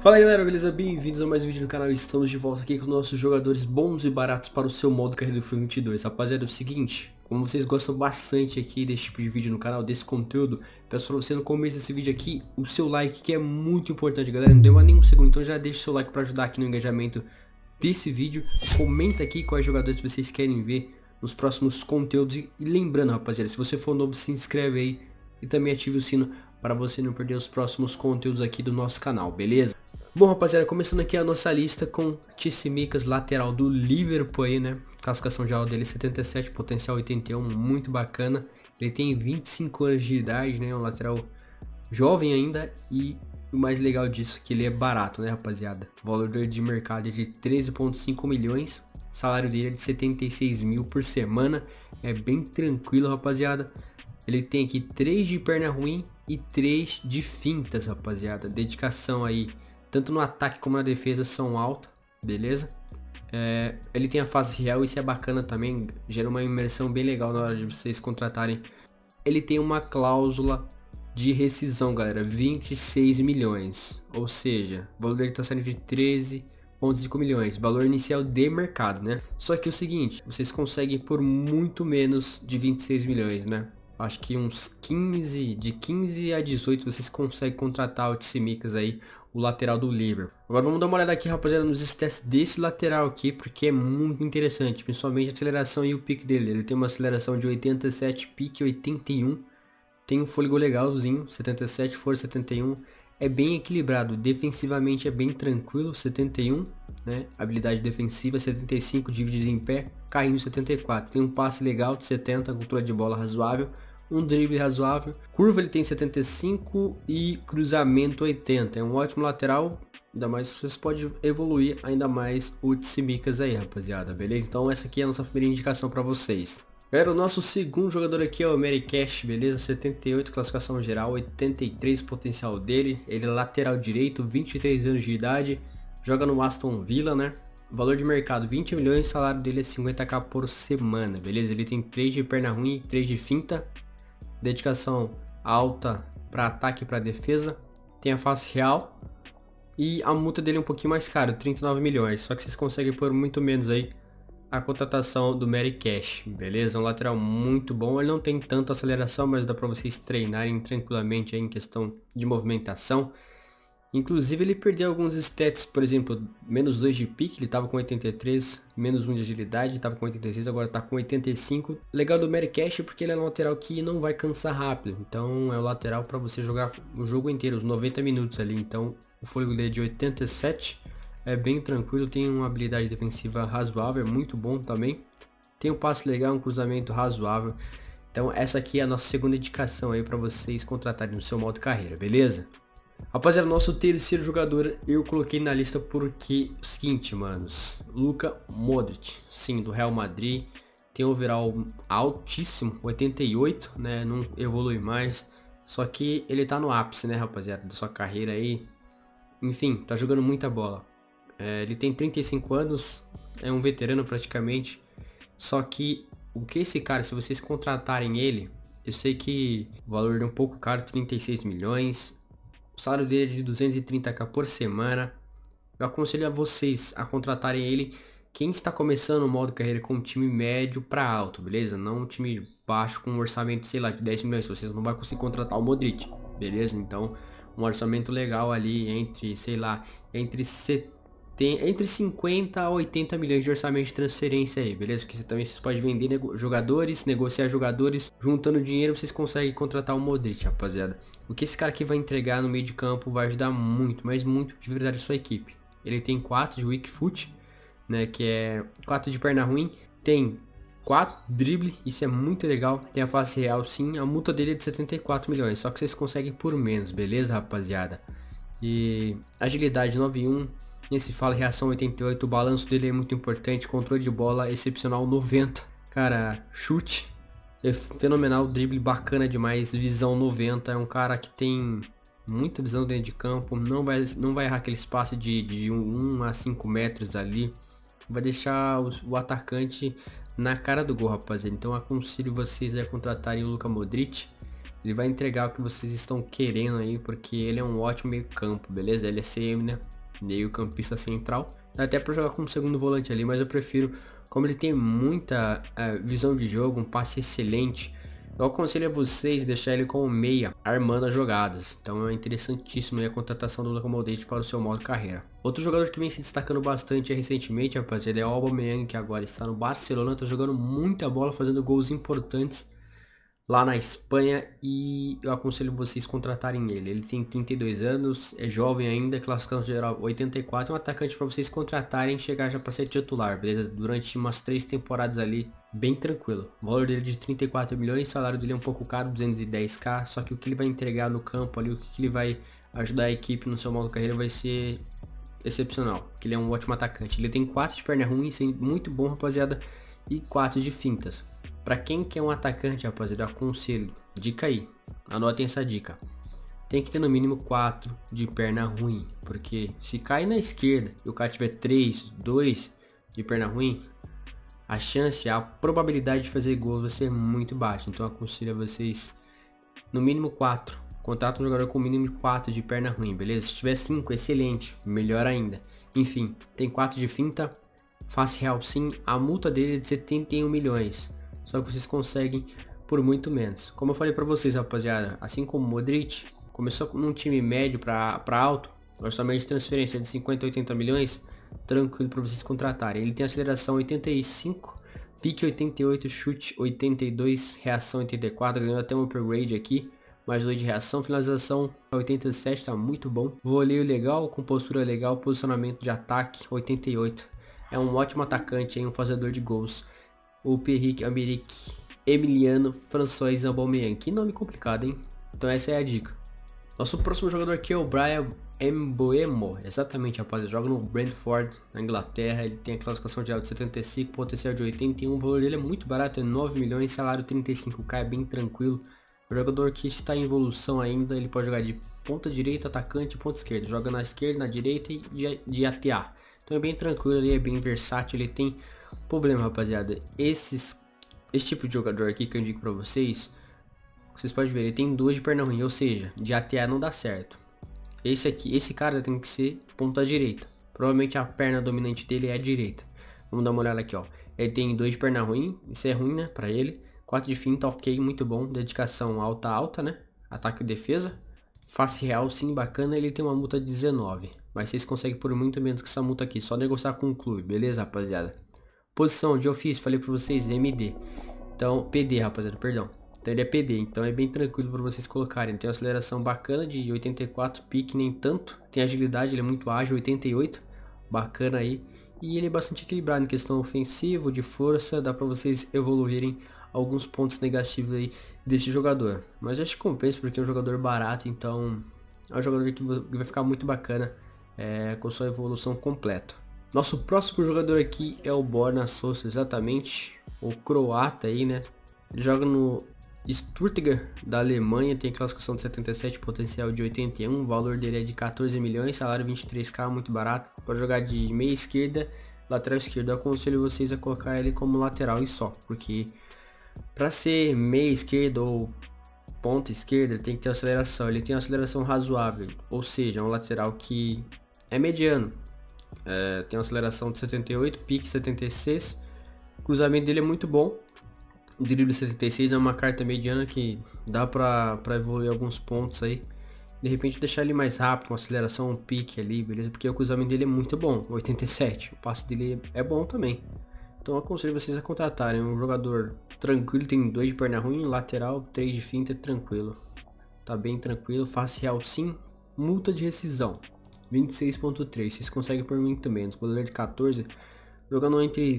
Fala galera, beleza? Bem-vindos a mais um vídeo no canal. Estamos de volta aqui com nossos jogadores bons e baratos para o seu modo carreira do FIFA 22. Rapaziada, é o seguinte, como vocês gostam bastante aqui desse tipo de vídeo no canal, desse conteúdo, peço para você no começo desse vídeo aqui o seu like, que é muito importante, galera. Não demora nem um segundo, então já deixa o seu like para ajudar aqui no engajamento desse vídeo. Comenta aqui quais jogadores vocês querem ver nos próximos conteúdos. E lembrando, rapaziada, se você for novo, se inscreve aí e também ative o sino para você não perder os próximos conteúdos aqui do nosso canal, beleza? Bom, rapaziada, começando aqui a nossa lista com Tsimikas, lateral do Liverpool aí, né? Classificação geral dele 77, potencial 81, muito bacana. Ele tem 25 anos de idade, né? Um lateral jovem ainda e o mais legal disso é que ele é barato, né, rapaziada? O valor dele de mercado é de 13,5 milhões, salário dele é de 76 mil por semana, é bem tranquilo, rapaziada. Ele tem aqui 3 de perna ruim e 3 de fintas, rapaziada. Dedicação aí tanto no ataque como na defesa são alta, beleza? Ele tem a fase real, isso é bacana também, gera uma imersão bem legal na hora de vocês contratarem. Ele tem uma cláusula de rescisão, galera, 26 milhões, ou seja, o valor dele está saindo de 13,5 milhões, valor inicial de mercado, né? Só que é o seguinte, vocês conseguem por muito menos de 26 milhões, né? Acho que uns 15, de 15 a 18 vocês conseguem contratar o Tsimikas aí, o lateral do Liverpool. Agora vamos dar uma olhada aqui, rapaziada, nos stats desse lateral aqui, porque é muito interessante, principalmente a aceleração e o pique dele. Ele tem uma aceleração de 87, pique 81, tem um fôlego legalzinho, 77, força 71, é bem equilibrado, defensivamente é bem tranquilo, 71, né? Habilidade defensiva 75, dividido em pé, carrinho 74, tem um passe legal de 70, cultura de bola razoável, um drible razoável, curva ele tem 75 e cruzamento 80, é um ótimo lateral, ainda mais vocês podem evoluir ainda mais o Tsimikas aí, rapaziada, beleza? Então essa aqui é a nossa primeira indicação para vocês. Galera, o nosso segundo jogador aqui é o Mary Cash, beleza? 78 classificação geral, 83 potencial dele, ele é lateral direito, 23 anos de idade, joga no Aston Villa, né? Valor de mercado 20 milhões, salário dele é 50k por semana, beleza? Ele tem 3 de perna ruim e 3 de finta, dedicação alta para ataque e para defesa, tem a face real e a multa dele é um pouquinho mais cara, 39 milhões, só que vocês conseguem por muito menos aí a contratação do Mary Cash, beleza? Um lateral muito bom, ele não tem tanta aceleração, mas dá para vocês treinarem tranquilamente aí em questão de movimentação. Inclusive ele perdeu alguns stats, por exemplo, menos 2 de pique, ele estava com 83, menos 1 de agilidade, ele estava com 86, agora está com 85. Legal do Mary Cash porque ele é um lateral que não vai cansar rápido, então é o lateral para você jogar o jogo inteiro, os 90 minutos ali, então o fôlego dele é de 87, é bem tranquilo, tem uma habilidade defensiva razoável, é muito bom também, tem um passe legal, um cruzamento razoável, então essa aqui é a nossa segunda indicação aí para vocês contratarem no seu modo carreira, beleza? Rapaziada, nosso terceiro jogador eu coloquei na lista porque o seguinte, manos, Luka Modric, sim, do Real Madrid, tem um overall altíssimo, 88, né, não evolui mais, só que ele tá no ápice, né, rapaziada, da sua carreira aí, enfim, tá jogando muita bola, ele tem 35 anos, é um veterano praticamente, só que o que esse cara, se vocês contratarem ele, eu sei que o valor é um pouco caro, 36 milhões, o salário dele é de 230k por semana. Eu aconselho a vocês a contratarem ele quem está começando o modo carreira com um time médio para alto, beleza? Não um time baixo com um orçamento, sei lá, de 10 milhões. Vocês não vão conseguir contratar o Modric, beleza? Então, um orçamento legal ali entre, sei lá, entre 50 a 80 milhões de orçamento de transferência aí, beleza? Porque vocês podem vender jogadores, negociar jogadores, juntando dinheiro vocês conseguem contratar o Modric, rapaziada. O que esse cara aqui vai entregar no meio de campo vai ajudar muito, mas muito de verdade a sua equipe. Ele tem 4 de weak foot, né, que é 4 de perna ruim, tem 4 drible, isso é muito legal, tem a face real sim, a multa dele é de 74 milhões, só que vocês conseguem por menos, beleza, rapaziada? E agilidade 91, nesse fala reação 88, o balanço dele é muito importante, controle de bola excepcional 90, cara, chute é fenomenal, drible bacana demais, visão 90, é um cara que tem muita visão dentro de campo, não vai errar aquele espaço de 1 a 5 metros ali, vai deixar o atacante na cara do gol, rapaziada. Então aconselho vocês a contratarem o Luka Modric. Ele vai entregar o que vocês estão querendo aí, porque ele é um ótimo meio campo, beleza? Ele é CM, né? Meio campista central. Dá até pra jogar como segundo volante ali, mas eu prefiro, como ele tem muita visão de jogo, um passe excelente, eu aconselho a vocês deixar ele como meia, armando as jogadas. Então é interessantíssimo aí a contratação do Luka Modric para o seu modo carreira. Outro jogador que vem se destacando bastante recentemente, rapaziada, é o Aubameyang, que agora está no Barcelona, tá jogando muita bola, fazendo gols importantes lá na Espanha, e eu aconselho vocês contratarem ele. Ele tem 32 anos, é jovem ainda, classificação geral 84, é um atacante para vocês contratarem e chegar já para ser titular, beleza? Durante umas 3 temporadas ali, bem tranquilo. O valor dele é de 34 milhões, o salário dele é um pouco caro, 210k, só que o que ele vai entregar no campo ali, o que ele vai ajudar a equipe no seu modo carreira vai ser excepcional, porque ele é um ótimo atacante. Ele tem 4 de perna ruim, muito bom, rapaziada, e 4 de fintas. Pra quem quer um atacante, rapaziada, eu aconselho, dica aí, anotem essa dica. Tem que ter no mínimo 4 de perna ruim, porque se cair na esquerda e o cara tiver 3, 2 de perna ruim, a chance, a probabilidade de fazer gol vai ser muito baixa. Então eu aconselho a vocês, no mínimo 4. Contrata um jogador com mínimo 4 de perna ruim, beleza? Se tiver 5, excelente, melhor ainda. Enfim, tem 4 de finta, face real sim, a multa dele é de 71 milhões. Só que vocês conseguem por muito menos. Como eu falei pra vocês, rapaziada, assim como o Modric começou num time médio pra alto, orçamento de transferência de 50 a 80 milhões, tranquilo pra vocês contratarem. Ele tem aceleração 85, pique 88, chute 82, reação 84, ganhou até um upgrade aqui, mais 2 de reação, finalização 87, tá muito bom. Voleio legal, com postura legal, posicionamento de ataque 88. É um ótimo atacante, hein, um fazedor de gols. O Pierre-Emerick Emiliano François Aubameyang. Que nome complicado, hein? Então essa é a dica. Nosso próximo jogador aqui é o Bryan Mbeumo. Exatamente, rapaz. Ele joga no Brentford, na Inglaterra. Ele tem a classificação geral de 75, potencial de 81. O valor dele é muito barato, é 9 milhões, salário 35k, é bem tranquilo. O jogador que está em evolução ainda, ele pode jogar de ponta direita, atacante e ponta esquerda. Joga na esquerda, na direita e de ATA. Então é bem tranquilo, ele é bem versátil, ele tem problema, rapaziada. Esse tipo de jogador aqui que eu indico pra vocês, vocês podem ver, ele tem 2 de perna ruim, ou seja, de ATA não dá certo. Esse cara tem que ser ponta direita. Provavelmente a perna dominante dele é a direita. Vamos dar uma olhada aqui, ó. Ele tem 2 de perna ruim, isso é ruim, né, pra ele. 4 de finta, ok, muito bom. Dedicação alta, né? Ataque e defesa. Face real, sim, bacana. Ele tem uma multa de 19. Mas vocês conseguem por muito menos que essa multa aqui. Só negociar com o clube, beleza, rapaziada? Posição de ofício, falei pra vocês, MD. Então, PD, rapaziada, perdão. Então ele é PD, então é bem tranquilo pra vocês colocarem. Tem uma aceleração bacana de 84, pique nem tanto. Tem agilidade, ele é muito ágil, 88. Bacana aí. E ele é bastante equilibrado em questão ofensiva, de força. Dá pra vocês evoluírem alguns pontos negativos aí desse jogador. Mas eu acho que compensa porque é um jogador barato, então é um jogador que vai ficar muito bacana com sua evolução completa. Nosso próximo jogador aqui é o Borna Sosa, exatamente, o croata aí, né? Ele joga no Stuttgart da Alemanha, tem classificação de 77, potencial de 81, o valor dele é de 14 milhões, salário 23k, muito barato. Pode jogar de meia esquerda, lateral esquerdo. Eu aconselho vocês a colocar ele como lateral e só, porque para ser meia esquerda ou ponta esquerda tem que ter aceleração. Ele tem uma aceleração razoável, ou seja, um lateral que é mediano. Tem uma aceleração de 78, pique 76, o cruzamento dele é muito bom. O drible 76 é uma carta mediana que dá pra evoluir alguns pontos aí. De repente deixar ele mais rápido, uma aceleração, um pique ali, beleza? Porque o cruzamento dele é muito bom, 87. O passe dele é bom também. Então eu aconselho vocês a contratarem um jogador tranquilo, tem 2 de perna ruim, lateral, 3 de finta, tranquilo. Tá bem tranquilo, face real sim, multa de rescisão, 26.3, vocês conseguem por muito menos, poder de 14, jogando entre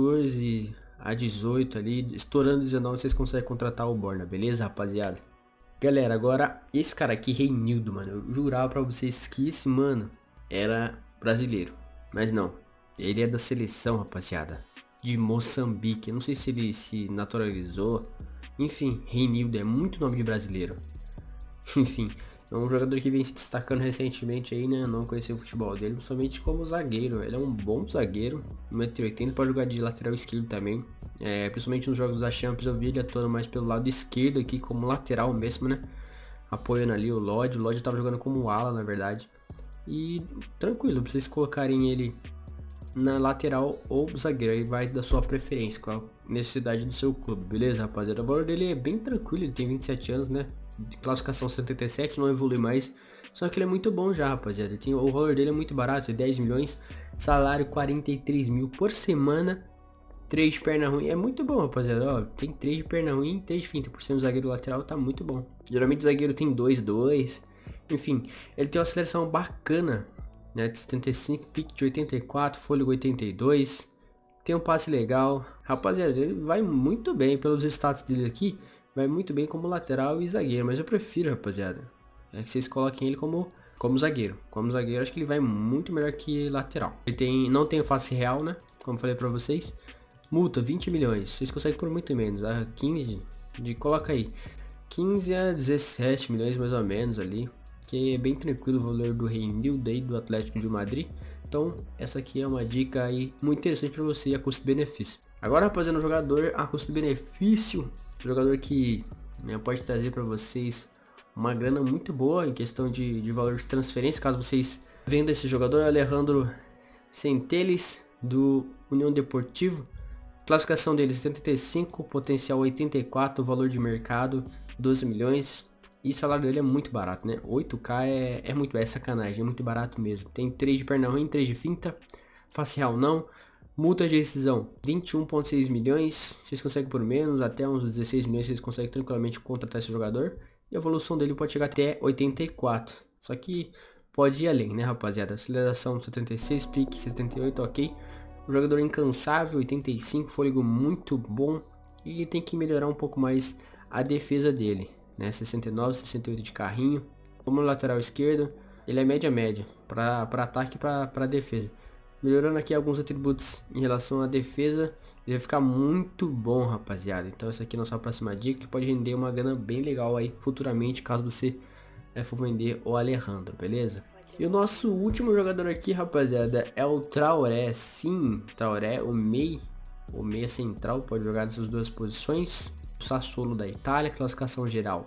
14 a 18 ali, estourando 19, vocês conseguem contratar o Borna, beleza, rapaziada? Galera, agora esse cara aqui, Reinildo, mano, eu jurava pra vocês que esse mano era brasileiro, mas não, ele é da seleção, rapaziada, de Moçambique. Eu não sei se ele se naturalizou, enfim, Reinildo é muito nome de brasileiro. Enfim, é um jogador que vem se destacando recentemente aí, né? Eu não conheci o futebol dele, somente como zagueiro. Ele é um bom zagueiro, 1,80 m, pode jogar de lateral esquerdo também. Principalmente nos jogos da Champions eu vi ele atuando mais pelo lado esquerdo aqui, como lateral mesmo, né? Apoiando ali o Lodge tava jogando como ala, na verdade. E tranquilo, pra vocês colocarem ele na lateral ou zagueiro, aí vai da sua preferência, com a necessidade do seu clube, beleza, rapaziada? O valor dele é bem tranquilo, ele tem 27 anos, né? De classificação 77, não evolui mais. Só que ele é muito bom já, rapaziada. O valor dele é muito barato, é 10 milhões, salário 43 mil por semana, 3 de perna ruim. É muito bom, rapaziada. Ó, tem 3 de perna ruim, 3 de finta. Por ser um zagueiro lateral, tá muito bom. Geralmente o zagueiro tem 2. Enfim, ele tem uma aceleração bacana, né? De 75, pique de 84, fôlego 82. Tem um passe legal. Rapaziada, ele vai muito bem pelos status dele aqui. Vai muito bem como lateral e zagueiro. Mas eu prefiro, rapaziada, que vocês coloquem ele como zagueiro. Como zagueiro, acho que ele vai muito melhor que lateral. Ele não tem face real, né? Como falei pra vocês. Multa, 20 milhões. Vocês conseguem por muito menos. 15, coloca aí. 15 a 17 milhões mais ou menos ali. Que é bem tranquilo o valor do Reinildo aí do Atlético de Madrid. Então, essa aqui é uma dica aí muito interessante para você a custo-benefício. Agora, rapaziada, um jogador a custo-benefício. Jogador que pode trazer para vocês uma grana muito boa em questão de valor de transferência. Caso vocês vendam esse jogador, Alejandro Centelles, do União Deportivo. Classificação dele 75, potencial 84, valor de mercado 12 milhões. E o salário dele é muito barato, né? 8k é sacanagem, é muito barato mesmo. Tem 3 de perna ruim, 3 de finta, face real não. Multa de rescisão 21,6 milhões, vocês conseguem por menos, até uns 16 milhões vocês conseguem tranquilamente contratar esse jogador. E a evolução dele pode chegar até 84, só que pode ir além, né, rapaziada? Aceleração 76, pique 78, ok. O jogador incansável, 85, fôlego muito bom. E tem que melhorar um pouco mais a defesa dele, né? 69, 68 de carrinho. Como lateral esquerdo, ele é média para ataque e para defesa. Melhorando aqui alguns atributos em relação à defesa, ele vai ficar muito bom, rapaziada. Então essa aqui é a nossa próxima dica, que pode render uma grana bem legal aí futuramente, caso você for vender o Alejandro, beleza? E o nosso último jogador aqui, rapaziada, é o Traoré. Sim, Traoré, o meia central, pode jogar nessas duas posições. Sassuolo da Itália, classificação geral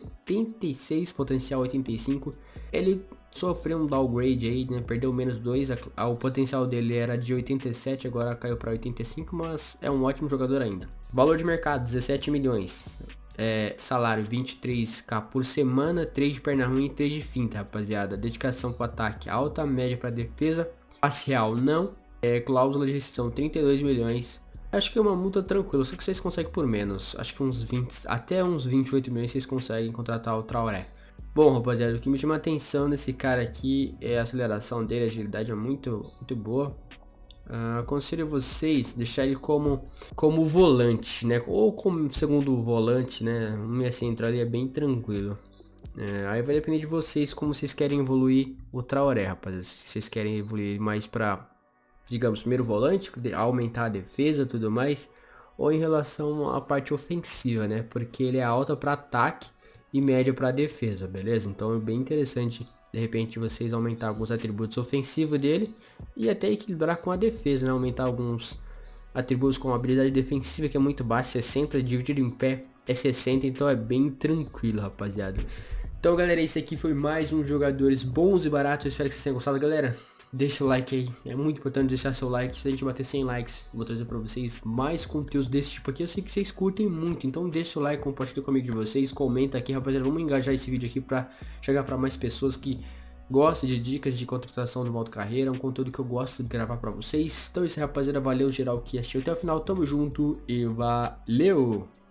76, potencial 85. Ele sofreu um downgrade aí, né? Perdeu menos 2. O potencial dele era de 87, agora caiu para 85, mas é um ótimo jogador ainda. Valor de mercado 17 milhões. Salário 23k por semana, 3 de perna ruim e 3 de finta, rapaziada. Dedicação para ataque alta, média para defesa. Passe real não. Cláusula de rescisão 32 milhões. Acho que é uma multa tranquila, só que vocês conseguem por menos. Acho que até uns 28 milhões vocês conseguem contratar o Traoré. Bom, rapaziada, o que me chama a atenção nesse cara aqui é a aceleração dele, a agilidade é muito boa. Aconselho vocês deixar ele como volante, né? Ou como segundo volante, né? Um meia central ali é bem tranquilo. Aí vai depender de vocês como vocês querem evoluir o Traoré, rapaziada. Se vocês querem evoluir mais para, digamos, primeiro volante, aumentar a defesa e tudo mais, ou em relação à parte ofensiva, né? Porque ele é alta para ataque e média para defesa, beleza? Então é bem interessante, de repente, vocês aumentar alguns atributos ofensivos dele e até equilibrar com a defesa, né? Aumentar alguns atributos como habilidade defensiva, que é muito baixa, 60, dividido em pé é 60, então é bem tranquilo, rapaziada. Então, galera, esse aqui foi mais um Jogadores Bons e Baratos. Eu espero que vocês tenham gostado, galera. Deixa o like aí, é muito importante deixar seu like. Se a gente bater 100 likes, eu vou trazer pra vocês mais conteúdos desse tipo aqui. Eu sei que vocês curtem muito, então deixa seu like, compartilha com o amigo de vocês, comenta aqui, rapaziada. Vamos engajar esse vídeo aqui pra chegar pra mais pessoas que gostam de dicas de contratação do modo carreira. É um conteúdo que eu gosto de gravar pra vocês. Então é isso aí, rapaziada, valeu geral que assistiu até o final, tamo junto e valeu!